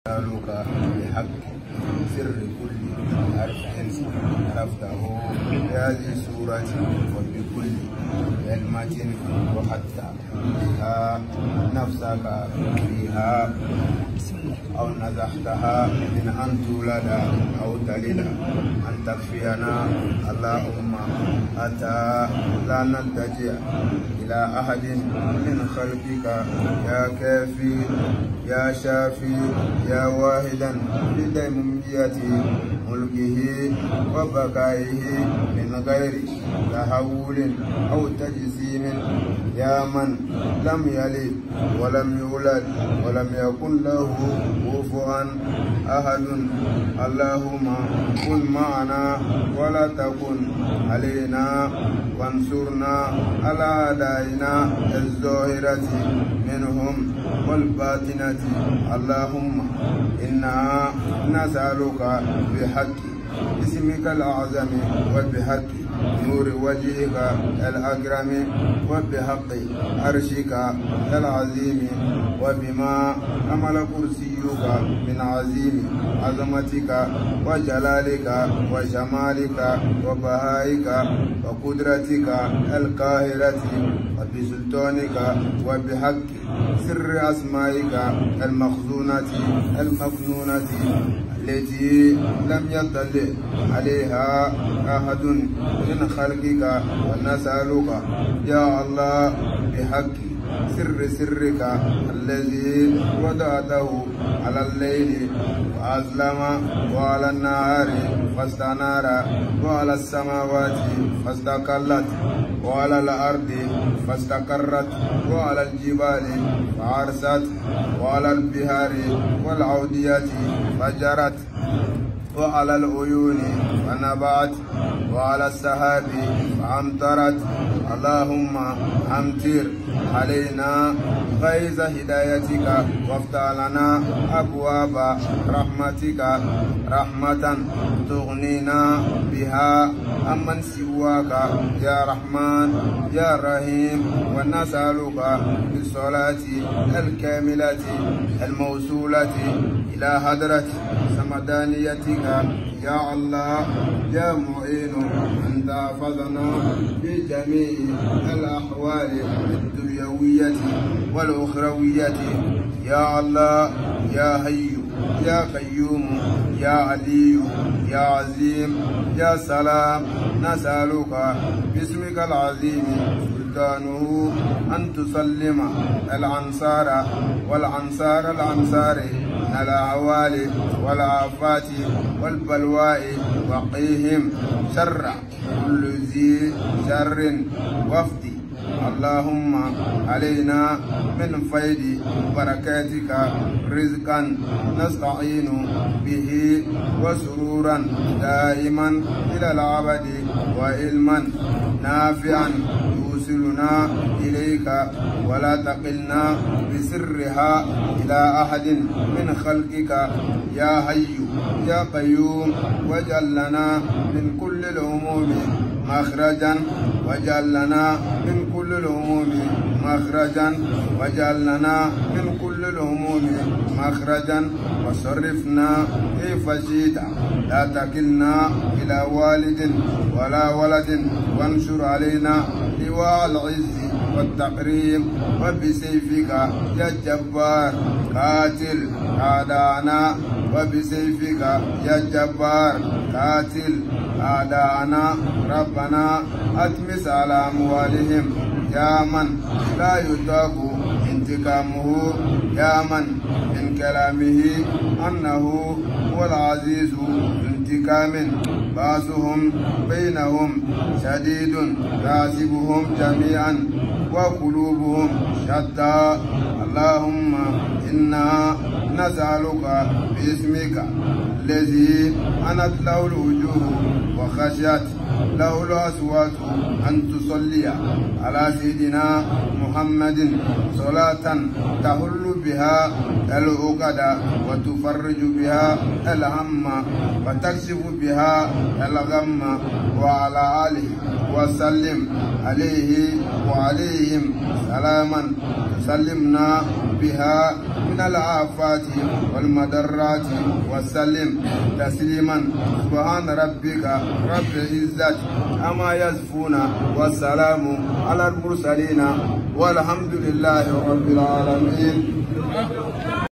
نسألك بحق سر كل حرف عرفته بهذه السورة وبكل كلمة وحتى بها نفسك فيها أو نزحتها من أن تولد أو تلد أن تكفينا اللهم حتى لا نلتجئ إلى أحد من خلقك يا كافي يا شافي يا واحدا بديمومية ملكه وبقائه من غير تحول أو تجسيم يا من لم يلد ولم يولد ولم يكن له كفوا أحد. اللهم كن معنا ولا تكن علينا وانصرنا على أعدائنا الظاهرة منهم والباطنة. اللهم إنا نسألك بحق اسمك الأعظم وبحق نور وجهك الأكرم وبحق عرشك العظيم وبما حمل كرسيك من عظيم عظمتك وجلالك وجمالك وبهائك وقدرتك القاهرة وبسلطانك وبحق سر أسمائك المخزونة المكنونة التي لم يطلع عليها أحد من خلقك. ونسألك يا الله بحق سرك الذي وضعته على الليل وأظلم وعلى النهار فاستنار وعلى السماوات فاستقلت وعلى الأرض فاستقرت وعلى الجبال فعرست وعلى البحار والأودية فجرت وعلى العيون فنبعت وعلى السحاب فأمطرت. اللهم أمطر علينا غيث هدايتك وافتح لنا أبواب رحمتك رحمة تغنينا بها عمن سواك يا رحمن يا رحيم. ونسألك بالصلاة الكاملة الموصولة إلى حضرة سمدانيتك يا الله يا معين أن تحفظنا في جميع الأحوال الدنيوية والأخروية يا الله يا حي يا قيوم يا علي يا عظيم يا سلام. نسألك باسمك العظيم سلطانه أن تسلم الأنصار والأنصار الأعوال والآفات والبلواء وقيهم شر كل ذي شر وفد. اللهم علينا من فيض بركاتك رزقا نستعين به وسرورا دائما إلى الأبد وعلما نافعا يوصلنا إليك ولا تقلنا بسرها إلى أحد من خلقك يا حي يا قيوم. واجعل لنا من كل الهموم مخرجا واجعل لنا من كل الهموم مخرجا واجعل لنا من كل الهموم مخرجا وصرفنا كيف شئت لا تكلنا إلى والد ولا ولد. وانشر علينا لواء العز والتكريم وبسيفك يا جبار قاتل أعداءنا وبسيفك يا جبار قاتل أعداءنا. ربنا أتمس على أموالهم يا من لا يطاق انتقامه يا من من كلامه أنه هو العزيز انتقام باسهم بينهم شديد يحسبهم جميعا وقلوبهم شتى. اللهم إنا نسألك باسمك الذي أنت له الوجوه وخشيت له الأصوات أن تصلي على سيدنا محمد صلاة تحل بها العقد وتفرج بها الهم وتكشف بها الغم وعلى آله وسلم عليه وعليهم سلاما تسلمنا بها من الآفات والمضرات وسلم تسليما سبحان ربك رب العزة عما يصفون والسلام على المرسلين والحمد لله رب العالمين.